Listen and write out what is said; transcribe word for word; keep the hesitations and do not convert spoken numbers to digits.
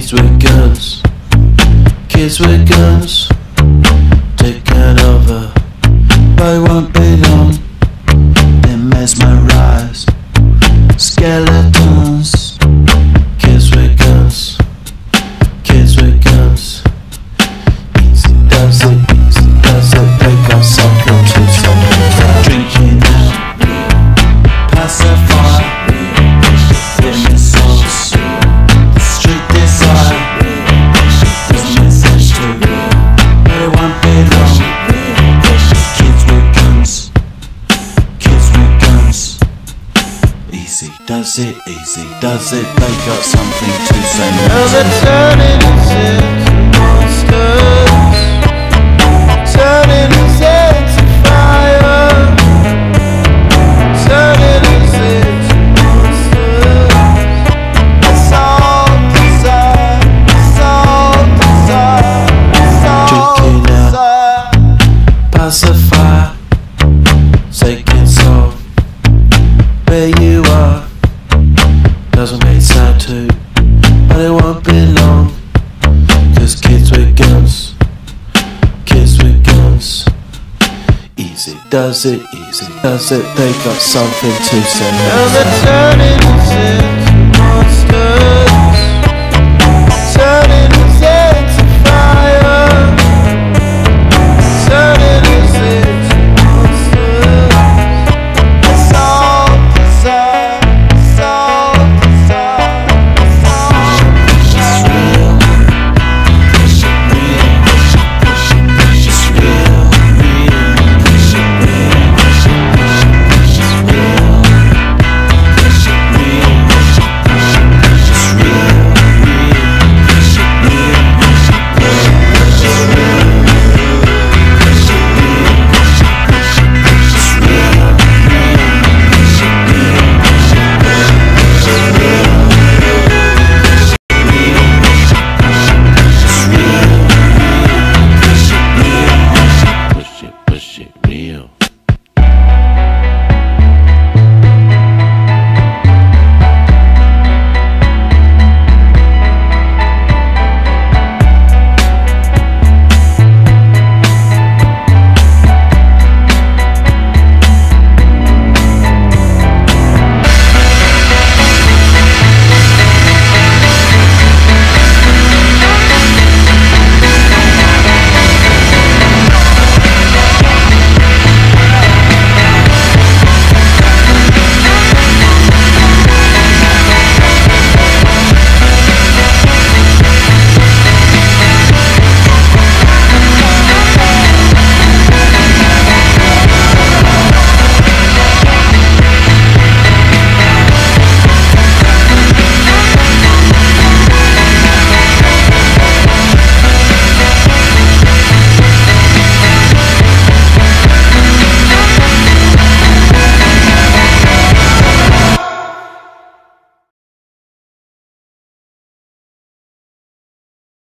Kids with guns, kids with guns, taking over, but it won't be long. They mesmerize skeletons. Kids with guns, kids with guns. Easy does it, easy does it. They got something to say. Drinking out, pacify, in the sauce. The street desire is message to, but it won't be long. Kids with guns, kids with guns. Easy does it, easy does it. They got something to say. Now they're turning us into monsters, turning us into fire, turning us into monsters. It's all desire, it's all desire, it's all desire. Pacify, taking soul. Where you are doesn't make sound too, but it won't be long. Cause kids with guns, kids with guns. Easy does it, easy does it. They got something to say. Now they're turning us in